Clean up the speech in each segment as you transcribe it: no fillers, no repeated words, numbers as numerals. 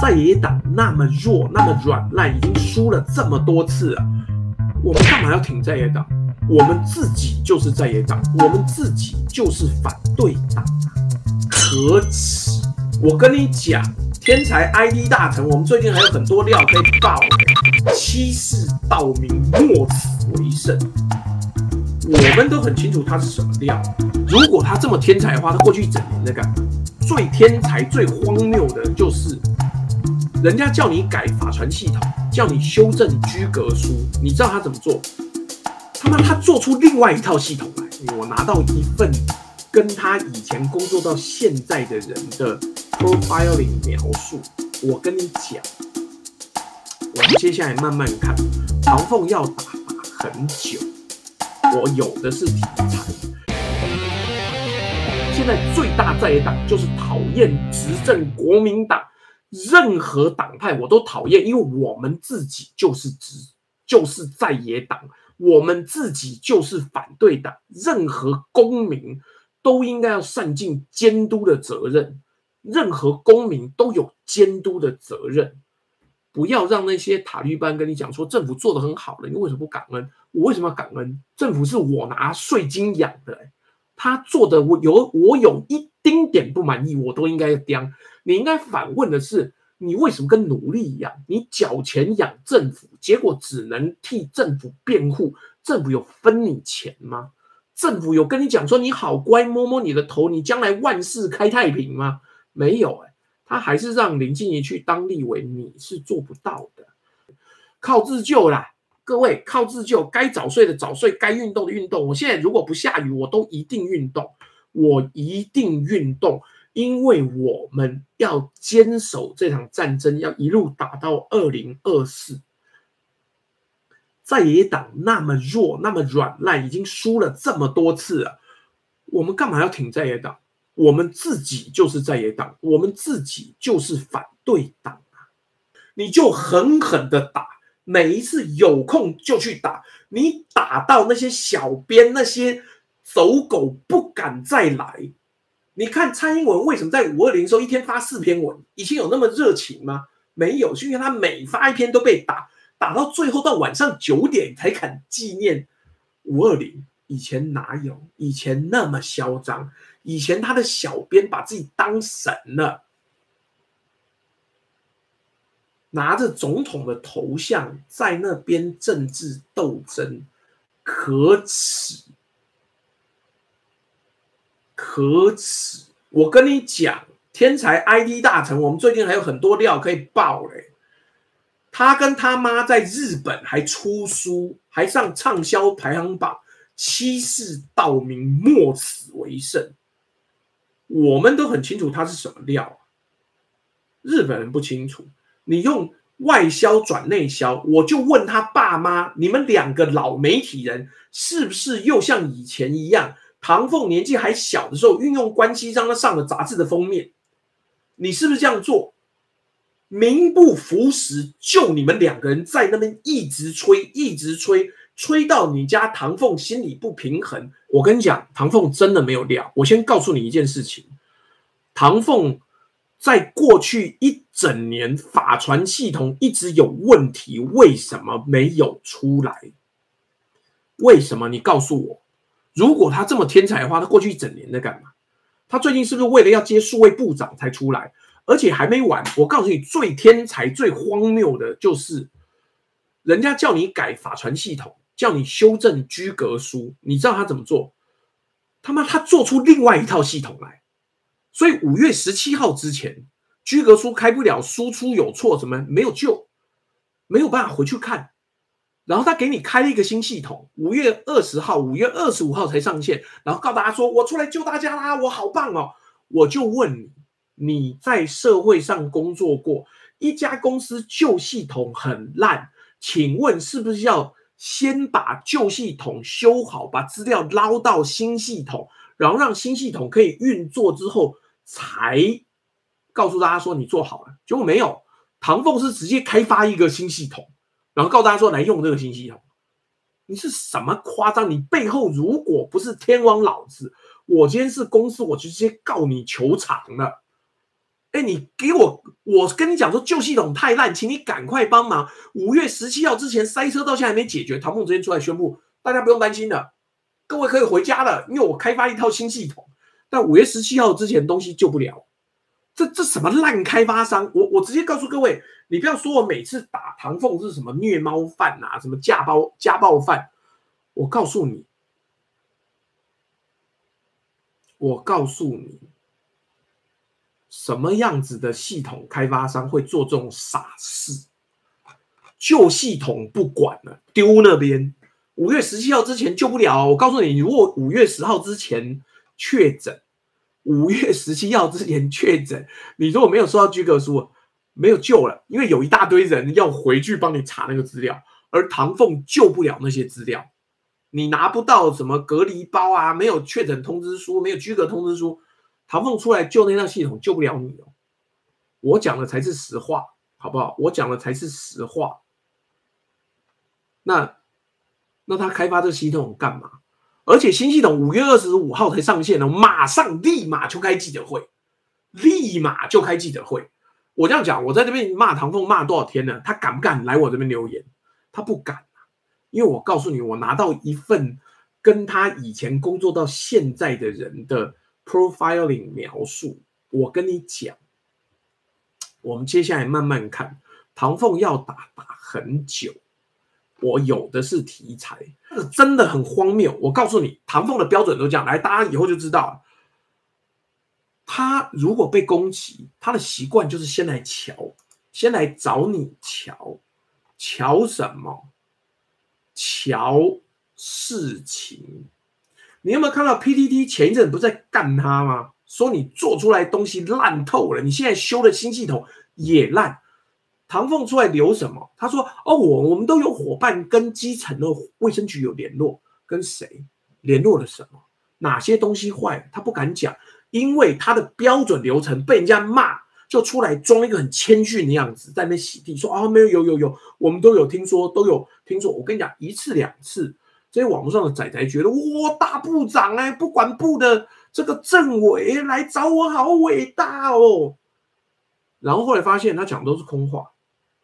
在野党那么弱、那么软烂，已经输了这么多次了，我们干嘛要挺在野党？我们自己就是在野党，我们自己就是反对党，可耻！我跟你讲，天才 ID 大臣，我们最近还有很多料可以爆，欺世盗名，莫此为甚。我们都很清楚他是什么料。如果他这么天才的话，他过去一整年在干嘛？最天才、最荒谬的就是，人家叫你改法传系统，叫你修正居格书，你知道他怎么做？他做出另外一套系统来。我拿到一份跟他以前工作到现在的人的 profiling 描述，我跟你讲，我们接下来慢慢看。唐凤要打很久，我有的是题材。现在最大在野党就是讨厌执政国民党，任何党派我都讨厌，因为我们自己就是在野党。我们自己就是反对党，任何公民都应该要善尽监督的责任，任何公民都有监督的责任，不要让那些塔利班跟你讲说政府做得很好了，你为什么不感恩？我为什么要感恩？政府是我拿税金养的，他做的我有一丁点不满意，我都应该要刁。你应该反问的是，你为什么跟奴隶一样？你缴钱养政府，结果只能替政府辩护，政府有分你钱吗？政府有跟你讲说你好乖，摸摸你的头，你将来万事开太平吗？没有，他还是让林静怡去当立委，你是做不到的。靠自救啦，各位，靠自救，该早睡的早睡，该运动的运动。我现在如果不下雨，我都一定运动，我一定运动。因为我们要坚守这场战争，要一路打到2024。在野党那么弱、那么软烂，已经输了这么多次了，我们干嘛要挺在野党？我们自己就是在野党，我们自己就是反对党啊！你就狠狠的打，每一次有空就去打，你打到那些小编、那些走狗不敢再来。你看蔡英文为什么在520的时候一天发4篇文？以前有那么热情吗？没有，是因为他每发一篇都被打到最后到晚上9点才敢纪念520。以前哪有？以前那么嚣张，以前他的小编把自己当神了，拿着总统的头像在那边政治斗争，可耻！可耻！我跟你讲，天才 ID 大臣，我们最近还有很多料可以爆嘞。他跟他妈在日本还出书，还上畅销排行榜，欺世盗名，莫此为甚。我们都很清楚他是什么料，日本人不清楚。你用外销转内销，我就问他爸妈，你们2个老媒体人是不是又像以前一样？唐凤年纪还小的时候，运用关系让他上了杂志的封面，你是不是这样做？名不符实，就你们2个人在那边一直吹到你家唐凤心里不平衡。我跟你讲，唐凤真的没有料。我先告诉你一件事情，唐凤在过去一整年法传系统一直有问题，为什么没有出来？为什么？你告诉我。如果他这么天才的话，他过去一整年在干嘛？他最近是不是为了要接数位部长才出来？而且还没完，我告诉你，最天才、最荒谬的就是，人家叫你改法传系统，叫你修正居格书，你知道他怎么做？他做出另外一套系统来。所以5月17号之前，居格书开不了，输出有错，什么没有救，没有办法回去看。然后他给你开了一个新系统，5月20号、5月25号才上线，然后告诉大家说：“我出来救大家啦，我好棒哦！”我就问你，你在社会上工作过，一家公司旧系统很烂，请问是不是要先把旧系统修好，把资料捞到新系统，然后让新系统可以运作之后，才告诉大家说你做好了？结果没有，唐凤是直接开发一个新系统。然后告诉大家说来用这个新系统，你是什么夸张？你背后如果不是天王老子，我今天是公司，我就直接告你求偿了。 哎，你给我跟你讲说旧系统太烂，请你赶快帮忙。5月17号之前塞车到现在还没解决，唐凤昨天出来宣布，大家不用担心了，各位可以回家了，因为我开发一套新系统，但5月17号之前东西救不了。这什么烂开发商？我直接告诉各位，你不要说我每次打唐凤是什么虐猫犯啊，什么家暴犯。我告诉你，什么样子的系统开发商会做这种傻事？旧系统不管了，丢那边。5月17号之前救不了。我告诉你，如果5月10号之前确诊，5月17号之前确诊，你如果没有收到居格书，没有救了，因为有一大堆人要回去帮你查那个资料，而唐凤救不了那些资料，你拿不到什么隔离包啊，没有确诊通知书，没有居格通知书，唐凤出来救那套系统救不了你哦。我讲的才是实话，好不好？我讲的才是实话。那他开发这个系统干嘛？而且新系统5月25号才上线哦，立马就开记者会，我这样讲，我在这边骂唐凤骂多少天了？他敢不敢来我这边留言？他不敢啊，因为我告诉你，我拿到一份跟他以前工作到现在的人的 profiling 描述。我跟你讲，我们接下来慢慢看，唐凤要打很久。我有的是题材，真的很荒谬。我告诉你，唐凤的标准都这样，来，大家以后就知道了。他如果被攻击，他的习惯就是先来找你瞧什么？瞧事情。你有没有看到 PTT 前一阵不是在干他吗？说你做出来东西烂透了，你现在修的新系统也烂。唐凤出来留什么？他说：“哦，我们都有伙伴跟基层的卫生局有联络，跟谁联络了什么？哪些东西坏？他不敢讲，因为他的标准流程被人家骂，就出来装一个很谦逊的样子，在那边洗地，说啊没有，我们都有听说。我跟你讲1次2次，这些网络上的仔仔觉得哇，大部长不管部的这个政委来找我，好伟大哦。然后后来发现他讲的都是空话。”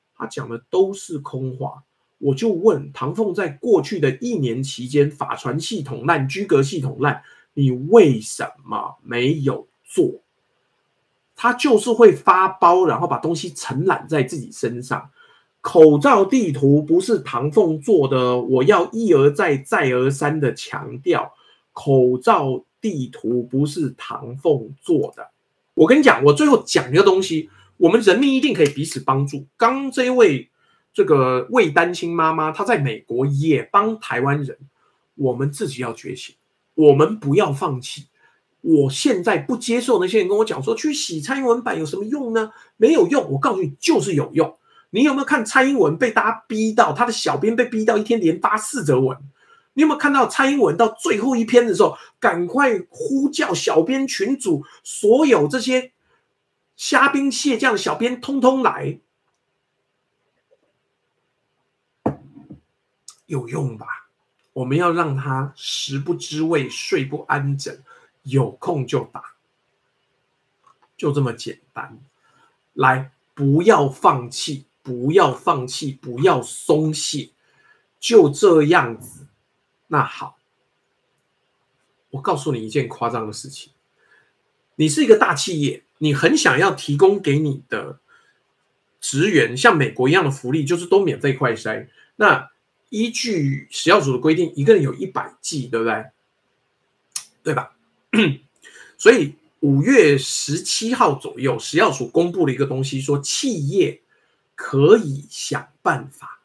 我就问唐凤，在过去的1年期间，法传系统烂，居格系统烂，你为什么没有做？他就是会发包，然后把东西承揽在自己身上。口罩地图不是唐凤做的，我要一而再再而三的强调，口罩地图不是唐凤做的。我跟你讲，我最后讲一个东西。我们人民一定可以彼此帮助。刚这位这个未单亲妈妈，她在美国也帮台湾人。我们自己要觉醒，我们不要放弃。我现在不接受那些人跟我讲说，去洗蔡英文版有什么用呢？没有用。我告诉你，就是有用。你有没有看蔡英文被大家逼到，他的小编被逼到一天连发4则文？你有没有看到蔡英文到最后一篇的时候，赶快呼叫小编群组，所有这些虾兵蟹将小编通通来，有用吧？我们要让他食不知味，睡不安枕，有空就打，就这么简单。来，不要放弃，不要松懈，就这样子。那好，我告诉你一件夸张的事情，你是一个大企业。你很想要提供给你的职员像美国一样的福利，就是都免费快筛。那依据食药署的规定，一个人有100剂，对不对？对吧？所以5月17号左右，食药署公布了一个东西，说企业可以想办法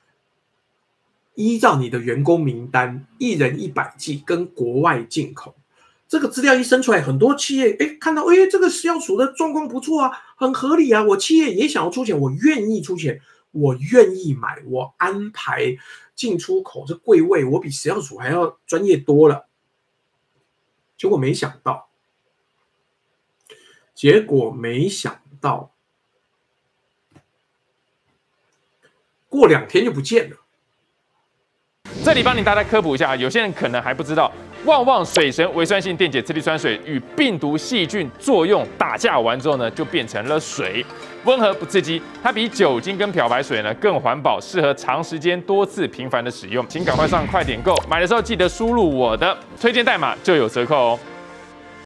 依照你的员工名单，1人100剂跟国外进口。这个资料一生出来，很多企业看到这个食药署的状况不错啊，很合理啊，我企业也想要出钱，我愿意出钱，我愿意买，我安排进出口这柜位，我比食药署还要专业多了。结果没想到过2天就不见了。 这里帮你大家科普一下，有些人可能还不知道， 旺旺水神微酸性电解次氯酸水与病毒细菌作用打架完之后呢，就变成了水，温和不刺激。它比酒精跟漂白水呢更环保，适合长时间多次频繁的使用。请赶快上快点购，买的时候记得输入我的推荐代码就有折扣哦。